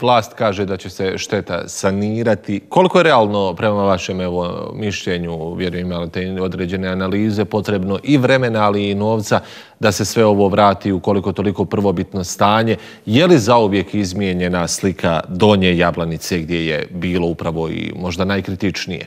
vlast kaže da će se šteta sanirati. Koliko je realno, prema vašem mišljenju, vjerujem imate određene analize, potrebno i vremena, ali i novca da se sve ovo vrati u koliko toliko prvobitno stanje? Je li zauvijek izmijenjena slika Donje Jablanice gdje je bilo upravo i možda najkritičnije?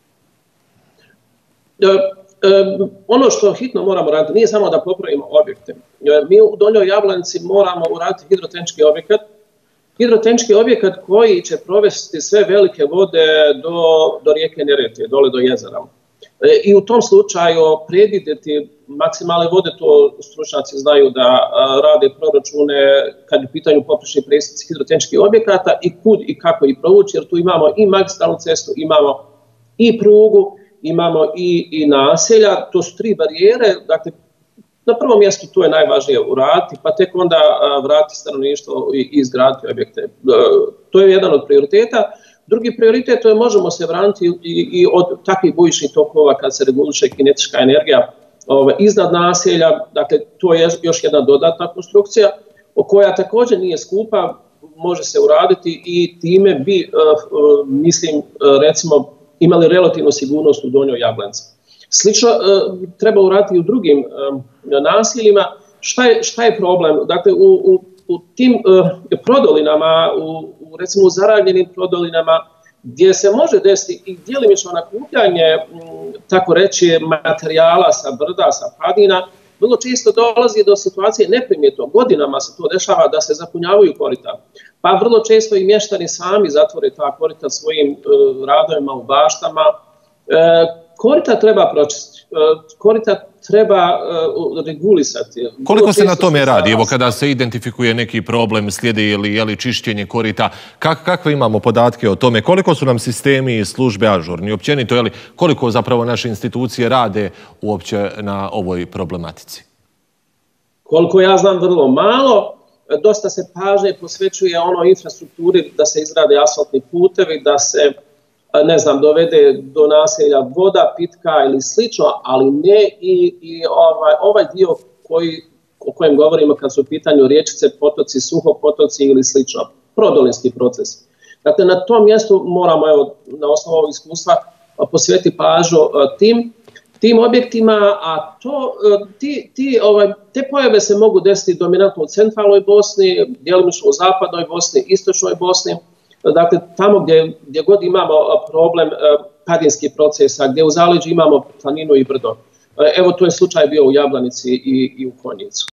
Ono što hitno moramo raditi nije samo da popravimo objekte. Mi u Donjoj Jablanici moramo uraditi hidrotehnički objekat koji će provesti sve velike vode do rijeke Neretve, dole do jezera. I u tom slučaju predvidjeti maksimalne vode, to stručnjaci znaju da rade proračune kad je u pitanju poprečni presjeci hidrotehničkih objekata i kud i kako i provući, jer tu imamo i magistralnu cestu, imamo i prugu, imamo i naselja, to su 3 barijere, dakle na prvom mjestu to je najvažnije uraditi, pa tek onda vratiti stanovništvo i izgraditi objekte. To je jedan od prioriteta. Drugi prioritet je možemo se vratiti i od takvih bujičnih tokova kad se reguliše kinetička energija iznad naselja, dakle to je još jedna dodatna konstrukcija koja također nije skupa, može se uraditi i time bi, mislim, recimo, imali relativnu sigurnost u Donjoj Jablanici. Slično treba uraditi i u drugim naseljima. Šta je problem? Dakle, u tim prodolinama, recimo u zaravljenim prodolinama, gdje se može desiti i djelimično nakupljanje, tako reći, materijala sa brda, sa padina, vrlo često dolazi do situacije neprimjetno. Godinama se to dešava da se zapunjavaju korita. Pa vrlo često i mještani sami zatvore ta korita svojim radovima u baštama. Korita treba pročistiti, korita treba regulisati. Koliko se na tome radi? Evo kada se identifikuje neki problem, slijedi li čišćenje korita, kakve imamo podatke o tome? Koliko su nam sistemi i službe ažurni? Općenito, koliko zapravo naše institucije rade uopće na ovoj problematici? Koliko ja znam, vrlo malo. Dosta se pažnje posvećuje infrastrukturi da se izrade asfaltni putevi, da se dovede do naselja voda, pitka ili slično, ali ne i ovaj dio o kojem govorimo kad su u pitanju riječice, potoci, suhopotoci ili slično, prodolinski proces. Dakle, na tom mjestu moramo, na osnovu ovog iskustva, posvetiti pažnju tim objektima, a te pojave se mogu desiti dominantno u centralnoj Bosni, djelomično u zapadnoj Bosni, istočnoj Bosni. Dakle, tamo gdje god imamo problem padinskih procesa, gdje u zaleđu imamo planinu i brdo. Evo, to je slučaj bio u Jablanici i u Konjicu.